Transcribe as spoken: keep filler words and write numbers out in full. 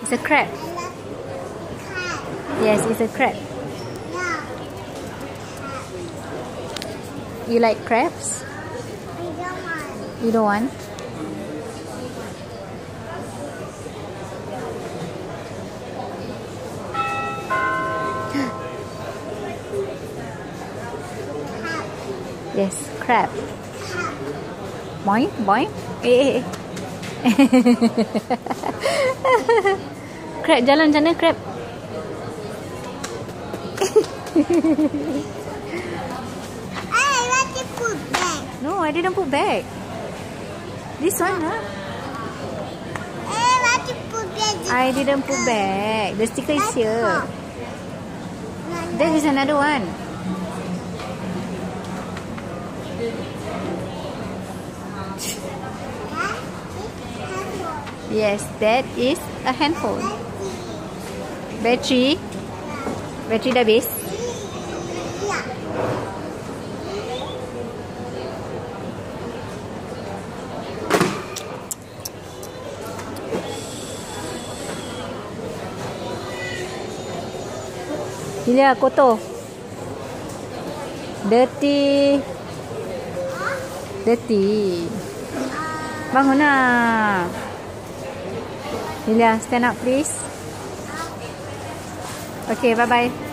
It's a crab. Yes, it's a crab. You like crabs? You don't want? Yes, crab. Boing, boing. Eh, eh, eh. Crab, jalan macam mana crab? I want to put back. No, I didn't put back. This one, huh? I want to put back. I didn't put back. The sticker is here. There is another one. Yes, that is a handphone. Battery. Battery dah habis. Hilya, kotor. Dirty. Dirty. Bangunlah. Hilya, stand up please. Okay, bye-bye.